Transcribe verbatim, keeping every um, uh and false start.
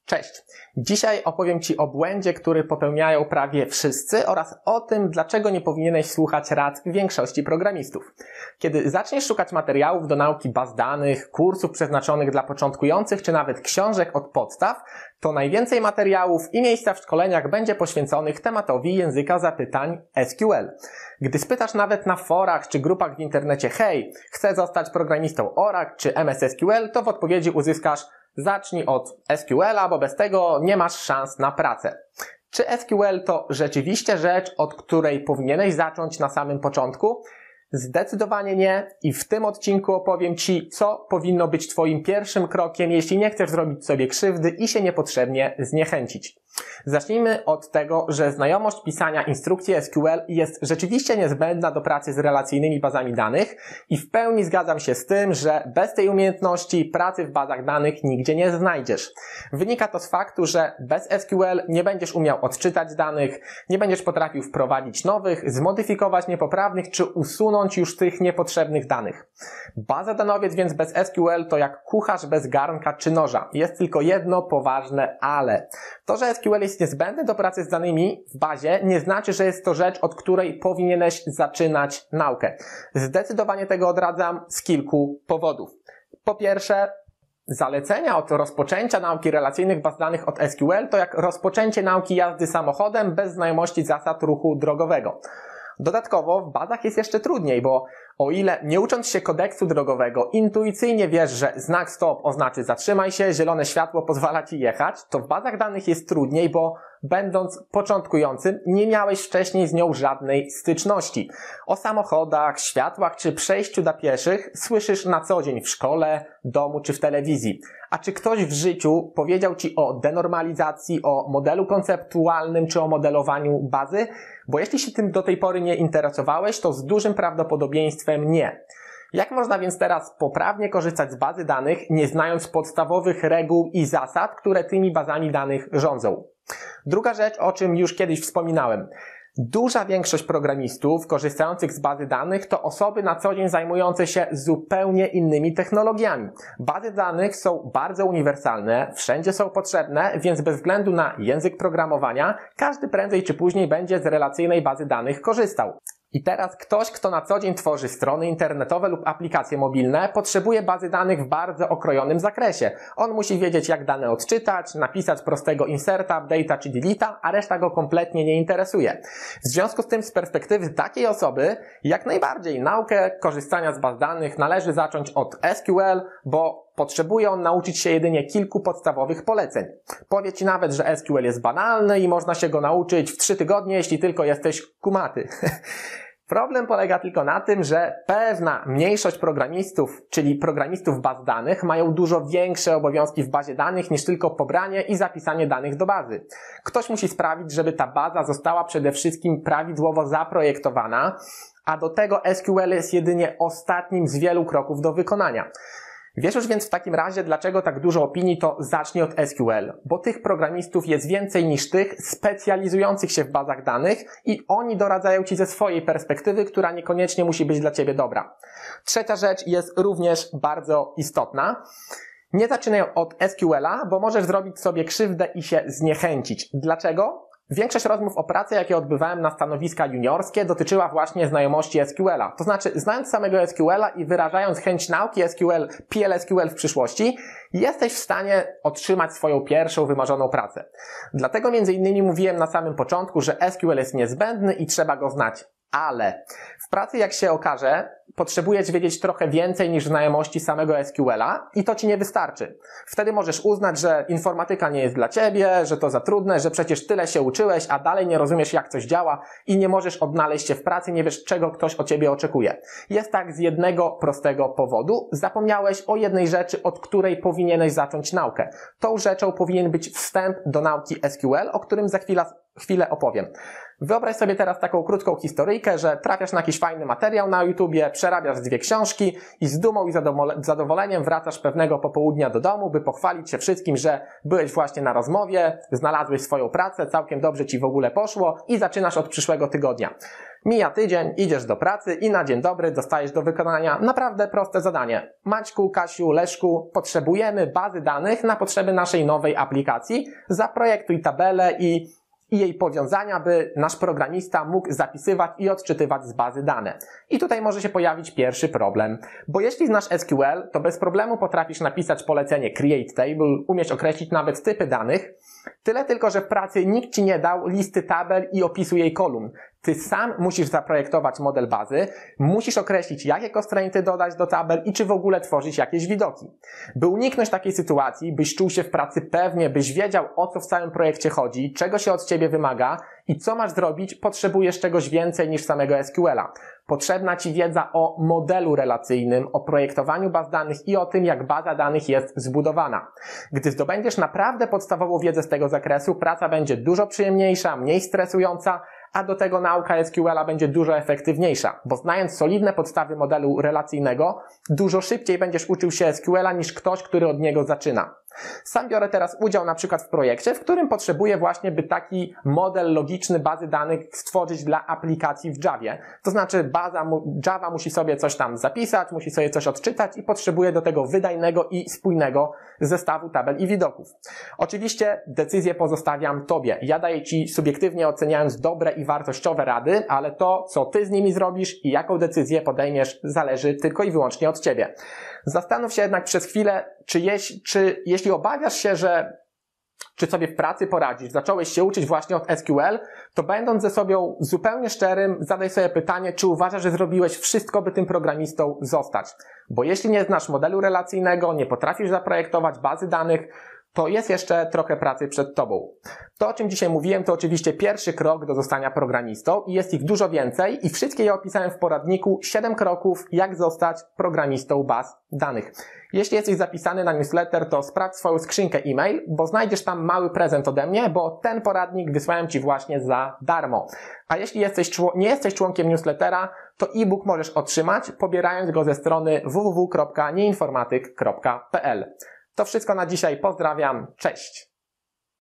Cześć! Dzisiaj opowiem Ci o błędzie, który popełniają prawie wszyscy oraz o tym, dlaczego nie powinieneś słuchać rad większości programistów. Kiedy zaczniesz szukać materiałów do nauki baz danych, kursów przeznaczonych dla początkujących czy nawet książek od podstaw, to najwięcej materiałów i miejsca w szkoleniach będzie poświęconych tematowi języka zapytań S Q L. Gdy spytasz nawet na forach czy grupach w internecie: hej, chcę zostać programistą Oracle czy M S S Q L, to w odpowiedzi uzyskasz: zacznij od S Q L a, bo bez tego nie masz szans na pracę. Czy S Q L to rzeczywiście rzecz, od której powinieneś zacząć na samym początku? Zdecydowanie nie i w tym odcinku opowiem Ci, co powinno być Twoim pierwszym krokiem, jeśli nie chcesz zrobić sobie krzywdy i się niepotrzebnie zniechęcić. Zacznijmy od tego, że znajomość pisania instrukcji S Q L jest rzeczywiście niezbędna do pracy z relacyjnymi bazami danych i w pełni zgadzam się z tym, że bez tej umiejętności pracy w bazach danych nigdzie nie znajdziesz. Wynika to z faktu, że bez S Q L nie będziesz umiał odczytać danych, nie będziesz potrafił wprowadzić nowych, zmodyfikować niepoprawnych czy usunąć już tych niepotrzebnych danych. Baza danowiec więc bez S Q L to jak kucharz bez garnka czy noża. Jest tylko jedno poważne ale. To, że S Q L jest niezbędny do pracy z danymi w bazie, nie znaczy, że jest to rzecz, od której powinieneś zaczynać naukę. Zdecydowanie tego odradzam z kilku powodów. Po pierwsze, zalecenia od rozpoczęcia nauki relacyjnych baz danych od S Q L to jak rozpoczęcie nauki jazdy samochodem bez znajomości zasad ruchu drogowego. Dodatkowo w bazach jest jeszcze trudniej, bo o ile nie ucząc się kodeksu drogowego intuicyjnie wiesz, że znak stop oznaczy zatrzymaj się, zielone światło pozwala Ci jechać, to w bazach danych jest trudniej, bo będąc początkującym nie miałeś wcześniej z nią żadnej styczności. O samochodach, światłach czy przejściu dla pieszych słyszysz na co dzień w szkole, domu czy w telewizji. A czy ktoś w życiu powiedział Ci o denormalizacji, o modelu konceptualnym czy o modelowaniu bazy? Bo jeśli się tym do tej pory nie interesowałeś, to z dużym prawdopodobieństwem nie. Jak można więc teraz poprawnie korzystać z bazy danych, nie znając podstawowych reguł i zasad, które tymi bazami danych rządzą? Druga rzecz, o czym już kiedyś wspominałem. Duża większość programistów korzystających z bazy danych to osoby na co dzień zajmujące się zupełnie innymi technologiami. Bazy danych są bardzo uniwersalne, wszędzie są potrzebne, więc bez względu na język programowania, każdy prędzej czy później będzie z relacyjnej bazy danych korzystał. I teraz ktoś, kto na co dzień tworzy strony internetowe lub aplikacje mobilne, potrzebuje bazy danych w bardzo okrojonym zakresie. On musi wiedzieć, jak dane odczytać, napisać prostego inserta, update'a czy delete'a, a reszta go kompletnie nie interesuje. W związku z tym z perspektywy takiej osoby, jak najbardziej naukę korzystania z baz danych należy zacząć od S Q L, bo potrzebuje on nauczyć się jedynie kilku podstawowych poleceń. Powie Ci nawet, że S Q L jest banalny i można się go nauczyć w trzy tygodnie, jeśli tylko jesteś kumaty. Problem polega tylko na tym, że pewna mniejszość programistów, czyli programistów baz danych, mają dużo większe obowiązki w bazie danych niż tylko pobranie i zapisanie danych do bazy. Ktoś musi sprawić, żeby ta baza została przede wszystkim prawidłowo zaprojektowana, a do tego S Q L jest jedynie ostatnim z wielu kroków do wykonania. Wiesz już więc w takim razie, dlaczego tak dużo opinii to zacznij od S Q L, bo tych programistów jest więcej niż tych specjalizujących się w bazach danych i oni doradzają Ci ze swojej perspektywy, która niekoniecznie musi być dla Ciebie dobra. Trzecia rzecz jest również bardzo istotna. Nie zaczynaj od S Q L a, bo możesz zrobić sobie krzywdę i się zniechęcić. Dlaczego? Większość rozmów o pracy, jakie odbywałem na stanowiska juniorskie, dotyczyła właśnie znajomości S Q L a. To znaczy, znając samego S Q L a i wyrażając chęć nauki S Q L, P L S Q L w przyszłości, jesteś w stanie otrzymać swoją pierwszą wymarzoną pracę. Dlatego między innymi mówiłem na samym początku, że S Q L jest niezbędny i trzeba go znać. Ale w pracy, jak się okaże, potrzebujesz wiedzieć trochę więcej niż znajomości samego S Q L a i to Ci nie wystarczy. Wtedy możesz uznać, że informatyka nie jest dla Ciebie, że to za trudne, że przecież tyle się uczyłeś, a dalej nie rozumiesz, jak coś działa i nie możesz odnaleźć się w pracy, nie wiesz, czego ktoś od Ciebie oczekuje. Jest tak z jednego prostego powodu. Zapomniałeś o jednej rzeczy, od której powinieneś zacząć naukę. Tą rzeczą powinien być wstęp do nauki S Q L, o którym za chwilę, chwilę opowiem. Wyobraź sobie teraz taką krótką historyjkę, że trafiasz na jakiś fajny materiał na YouTubie, przerabiasz dwie książki i z dumą i zadowoleniem wracasz pewnego popołudnia do domu, by pochwalić się wszystkim, że byłeś właśnie na rozmowie, znalazłeś swoją pracę, całkiem dobrze ci w ogóle poszło i zaczynasz od przyszłego tygodnia. Mija tydzień, idziesz do pracy i na dzień dobry dostajesz do wykonania naprawdę proste zadanie. Maćku, Kasiu, Leszku, potrzebujemy bazy danych na potrzeby naszej nowej aplikacji. Zaprojektuj tabelę i i jej powiązania, by nasz programista mógł zapisywać i odczytywać z bazy dane. I tutaj może się pojawić pierwszy problem, bo jeśli znasz S Q L, to bez problemu potrafisz napisać polecenie create table, umieć określić nawet typy danych, tyle tylko, że w pracy nikt ci nie dał listy tabel i opisu jej kolumn. Ty sam musisz zaprojektować model bazy, musisz określić, jakie constrainty dodać do tabel i czy w ogóle tworzyć jakieś widoki. By uniknąć takiej sytuacji, byś czuł się w pracy pewnie, byś wiedział, o co w całym projekcie chodzi, czego się od ciebie wymaga i co masz zrobić, potrzebujesz czegoś więcej niż samego S Q L-a. Potrzebna ci wiedza o modelu relacyjnym, o projektowaniu baz danych i o tym, jak baza danych jest zbudowana. Gdy zdobędziesz naprawdę podstawową wiedzę z tego zakresu, praca będzie dużo przyjemniejsza, mniej stresująca, a do tego nauka S Q L-a będzie dużo efektywniejsza, bo znając solidne podstawy modelu relacyjnego, dużo szybciej będziesz uczył się S Q L-a niż ktoś, który od niego zaczyna. Sam biorę teraz udział na przykład w projekcie, w którym potrzebuję właśnie, by taki model logiczny bazy danych stworzyć dla aplikacji w Javie. To znaczy baza Java musi sobie coś tam zapisać, musi sobie coś odczytać i potrzebuje do tego wydajnego i spójnego zestawu tabel i widoków. Oczywiście decyzję pozostawiam Tobie. Ja daję Ci subiektywnie oceniając dobre i wartościowe rady, ale to, co Ty z nimi zrobisz i jaką decyzję podejmiesz, zależy tylko i wyłącznie od Ciebie. Zastanów się jednak przez chwilę, czy, jeś, czy jeśli obawiasz się, że czy sobie w pracy poradzisz, zacząłeś się uczyć właśnie od S Q L, to będąc ze sobą zupełnie szczerym, zadaj sobie pytanie, czy uważasz, że zrobiłeś wszystko, by tym programistą zostać. Bo jeśli nie znasz modelu relacyjnego, nie potrafisz zaprojektować bazy danych, to jest jeszcze trochę pracy przed Tobą. To, o czym dzisiaj mówiłem, to oczywiście pierwszy krok do zostania programistą i jest ich dużo więcej i wszystkie je opisałem w poradniku siedem kroków, jak zostać programistą baz danych. Jeśli jesteś zapisany na newsletter, to sprawdź swoją skrzynkę e-mail, bo znajdziesz tam mały prezent ode mnie, bo ten poradnik wysłałem Ci właśnie za darmo. A jeśli jesteś, nie jesteś członkiem newslettera, to e-book możesz otrzymać, pobierając go ze strony w w w kropka nieinformatyk kropka p l. To wszystko na dzisiaj. Pozdrawiam. Cześć.